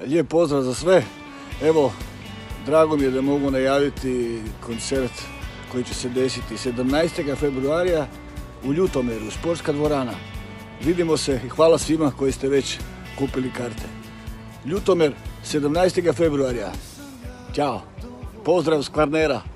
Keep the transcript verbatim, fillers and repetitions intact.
Lijep pozdrav za sve. Evo, drago mi je da mogu najaviti koncert koji će se desiti sedamnaestog februarija u Ljutomeru, sportska dvorana. Vidimo se i hvala svima koji ste već kupili karte. Ljutomer, sedamnaestog februarija. Ćao. Pozdrav s Kvarnera.